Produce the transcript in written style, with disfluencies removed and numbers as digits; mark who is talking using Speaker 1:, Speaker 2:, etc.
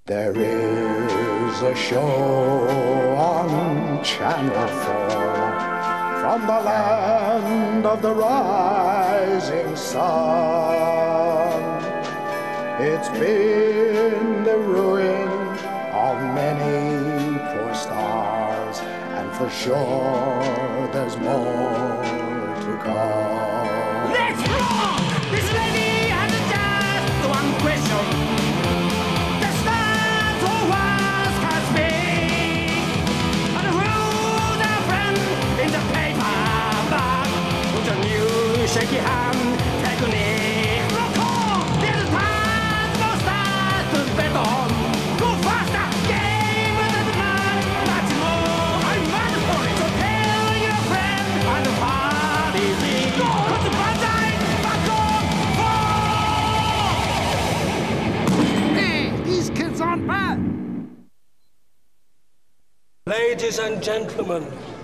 Speaker 1: There is a show on Channel 4 from the land of the rising sun. It's been the ruin of many poor stars, and for sure there's more to come.
Speaker 2: Let's rock! This lady has just one question. The stars who was has been, and who's our friend in the paper bag with a new shaky hand technique. Rock on! There's time for stars to bet on. Go faster! Game of the man! Much more! I'm mad for it! So tell your friend and the party's in. Go! Put the banzai back on! Hey! These kids aren't bad!
Speaker 3: Ladies and gentlemen,